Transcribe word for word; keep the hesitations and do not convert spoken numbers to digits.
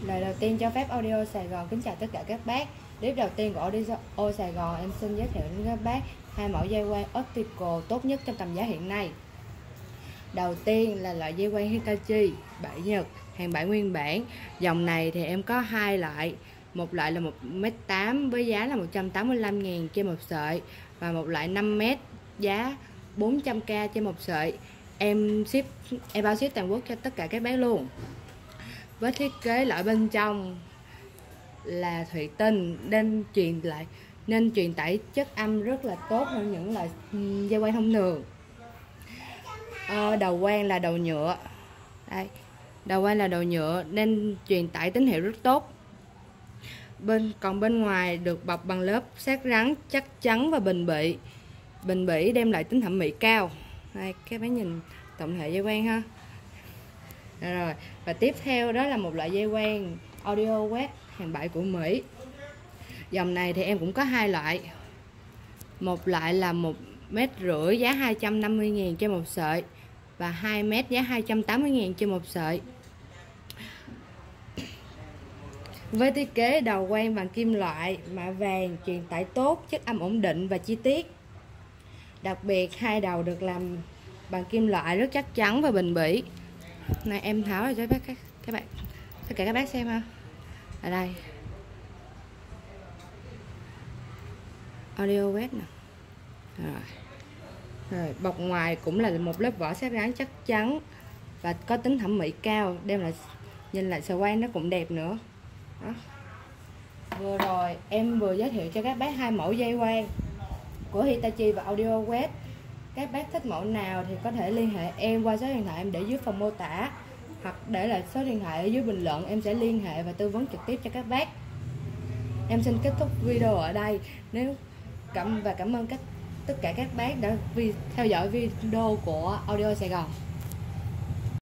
Lời đầu tiên cho phép Audio Sài Gòn kính chào tất cả các bác. Clip đầu tiên của Audio Sài Gòn em xin giới thiệu đến các bác hai mẫu dây quang optical tốt nhất trong tầm giá hiện nay. Đầu tiên là loại dây quang Hitachi bảy Nhật, hàng bãi nguyên bản. Dòng này thì em có hai loại. Một loại là một mét tám với giá là một trăm tám mươi lăm ngàn trên một sợi, và một loại năm mét giá bốn trăm k trên một sợi. Em ship em bao ship toàn quốc cho tất cả các bác luôn. Với thiết kế loại bên trong là thủy tinh nên truyền lại nên truyền tải chất âm rất là tốt hơn những loại dây quang thông thường. À, đầu quang là đầu nhựa. Đây, đầu quang là đầu nhựa nên truyền tải tín hiệu rất tốt. Bên còn bên ngoài được bọc bằng lớp sắt rắn chắc chắn và bền bỉ. Bền bỉ đem lại tính thẩm mỹ cao. Đây, các bạn nhìn tổng thể dây quang ha. Rồi, và tiếp theo đó là một loại dây quang Audio West hàng bãi của Mỹ. Dòng này thì em cũng có hai loại. Một loại là một mét rưỡi giá hai trăm năm mươi ngàn trên một sợi, và hai mét giá hai trăm tám mươi ngàn trên một sợi. Với thiết kế đầu quang bằng kim loại mạ vàng, truyền tải tốt, chất âm ổn định và chi tiết. Đặc biệt hai đầu được làm bằng kim loại rất chắc chắn và bền bỉ. Này em tháo ra cho các, các, các bạn tất cả các bác xem ha. Ở đây Audio West nè. Rồi. Rồi bọc ngoài cũng là một lớp vỏ sắt rắn chắc chắn và có tính thẩm mỹ cao, đem lại nhìn lại sợi quang nó cũng đẹp nữa. Đó. Vừa rồi em vừa giới thiệu cho các bác hai mẫu dây quang của Hitachi và Audio West. Các bác thích mẫu nào thì có thể liên hệ em qua số điện thoại em để dưới phần mô tả, hoặc để lại số điện thoại ở dưới bình luận, em sẽ liên hệ và tư vấn trực tiếp cho các bác. Em xin kết thúc video ở đây. Nếu cảm và cảm ơn các tất cả các bác đã vì theo dõi video của Audio Sài Gòn.